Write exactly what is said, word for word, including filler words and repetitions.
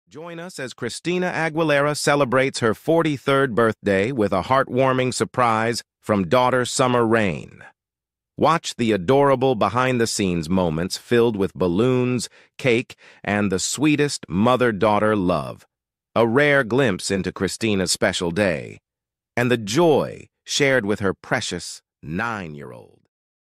Join us as Christina Aguilera celebrates her forty-third birthday with a heartwarming surprise from daughter Summer Rain. Watch the adorable behind-the-scenes moments filled with balloons, cake, and the sweetest mother-daughter love. A rare glimpse into Christina's special day, and the joy shared with her precious nine-year-old.